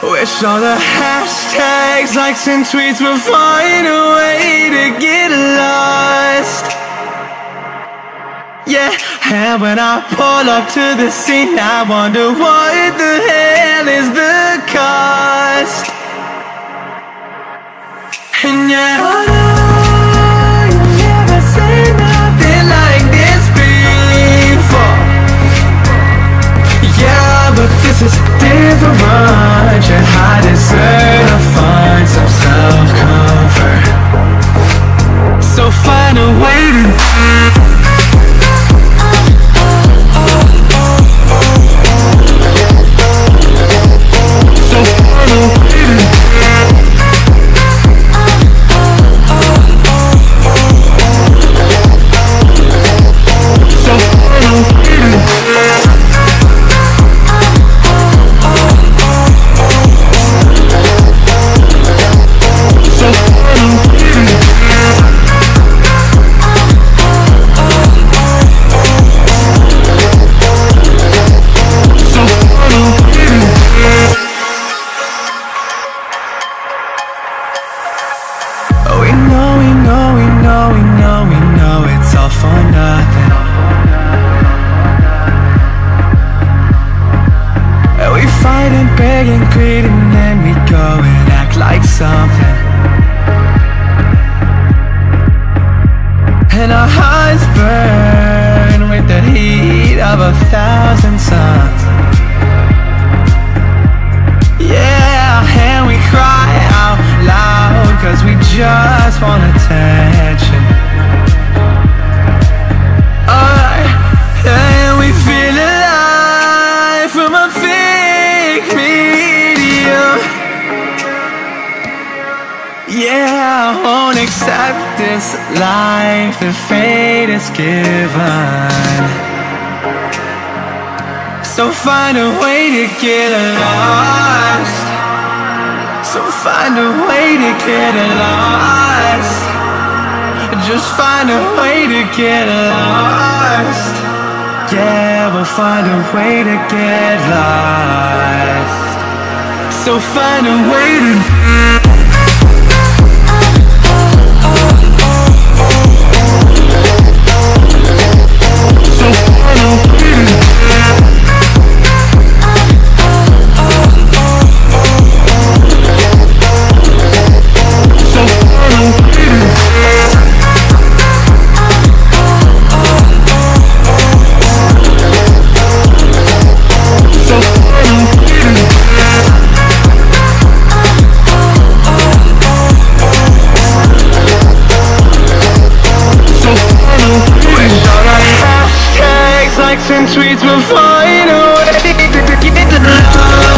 Wish all the hashtags, likes and tweets will find a way to get lost. Yeah, and when I pull up to the scene, I wonder what the hell is the cost. And yeah, I know you never seen nothing like this before. Yeah, but this is different. Yeah, I deserve to find some self-comfort. So find a way to life that fate is given. So find a way to get lost. So find a way to get lost. Just find a way to get lost. Yeah, we'll find a way to get lost. So find a way to and tweets will find a way to get lost.